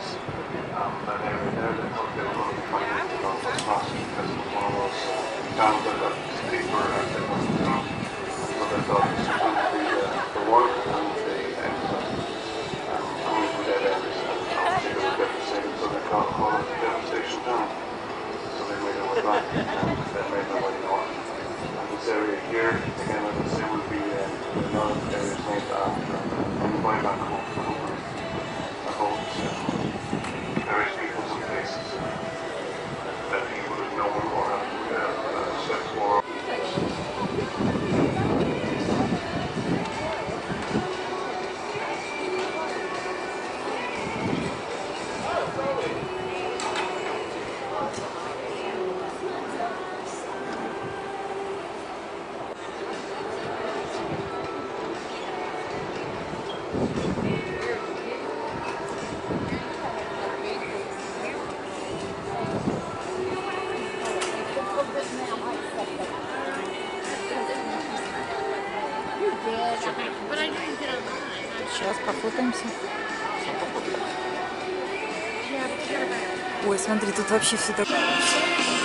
That area there, they thought they were going to be finding it on those maps because it was one of those towns that got steeper as they went through. So they thought this was going to be the work, and they ended up coming to dead ends. And obviously they were devastated, so they called it the devastation town. So they made their way back and they made their way north. And this area here, again, as I say, would be a lot of areas named after on the way back home company that holds various peoples and places that he would have known or have searched for. Сейчас пофотаемся. Ой, смотри, тут вообще все такое.